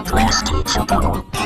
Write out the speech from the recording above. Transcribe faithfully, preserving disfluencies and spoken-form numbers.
プレステージョン